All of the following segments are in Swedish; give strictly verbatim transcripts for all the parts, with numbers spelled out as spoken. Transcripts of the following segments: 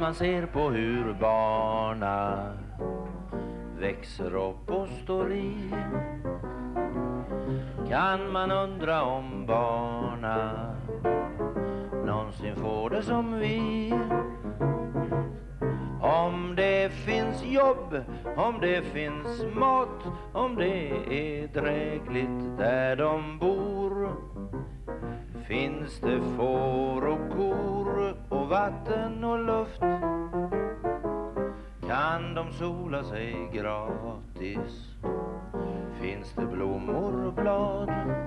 man ser på hur barna växer upp och står i, kan man undra om barna någonsin får det som vi. Om det finns jobb, om det finns mat, om det är drägligt där de bor. Finns det får och kor och vatten och luft, kan de sola sig gratis. Finns det blommor och blad,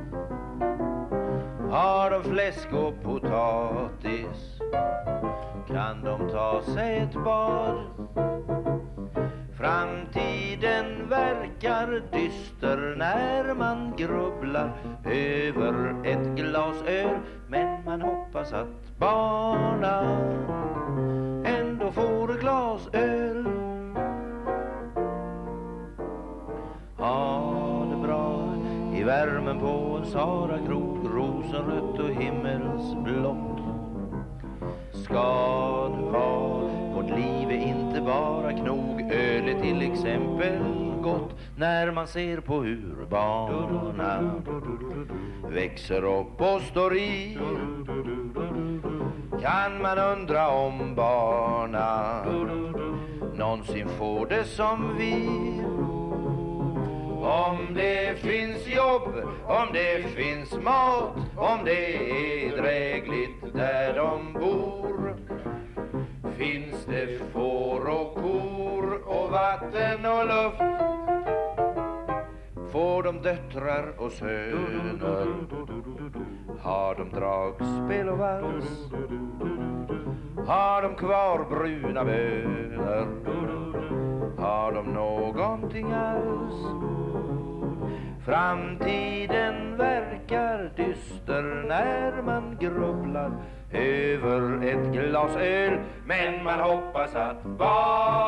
har de fläsk och potatis, kan de ta sig ett bad. Framtiden verkar dyster när man grubblar över ett glas öl, men man hoppas att barna ändå får ett glas öl. Ha det bra i värmen på en Sarakrok, rosenrött och himmelsblått. Ska det vara, vårt liv är inte bara knog, öl är till exempel gott. När man ser på hur barna växer upp och står i, kan man undra om barna någonsin får det som vi. Om det finns jobb, om det finns mat, om det är drägligt där de bor. Finns det får och kor och vatten och luft, får de döttrar och söner, har de dragspel och vals, har de kvar bruna bönor, har de någonting alls. Framtiden verkar dyster när man grubblar över ett glas öl, men man hoppas att barn